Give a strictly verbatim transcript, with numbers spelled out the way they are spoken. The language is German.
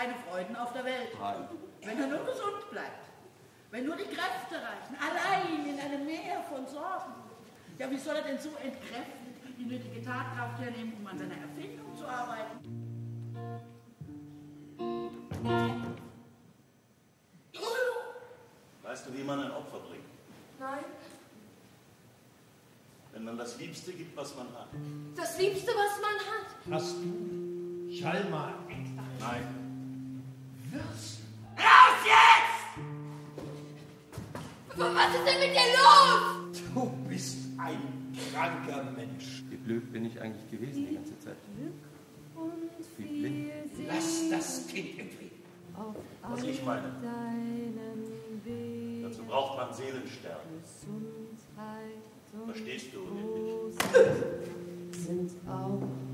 keine Freuden auf der Welt. Nein. Wenn er nur gesund bleibt. Wenn nur die Kräfte reichen. Allein in einem Meer von Sorgen. Ja, wie soll er denn so entkräftet die nötige Tatkraft hernehmen, um an seiner Erfindung zu arbeiten? Weißt du, wie man ein Opfer bringt? Nein. Wenn man das Liebste gibt, was man hat. Das Liebste, was man hat. Hast du Schalma Ektar? Nein. Wirst Raus jetzt! Was ist denn mit dir los? du bist ein kranker Mensch. Wie blöd bin ich eigentlich gewesen die ganze Zeit? Wie blind. Lass das Kind in Frieden. Was ich meine. Dazu braucht man Seelenstärke. Verstehst du, Ulrich? Sind auch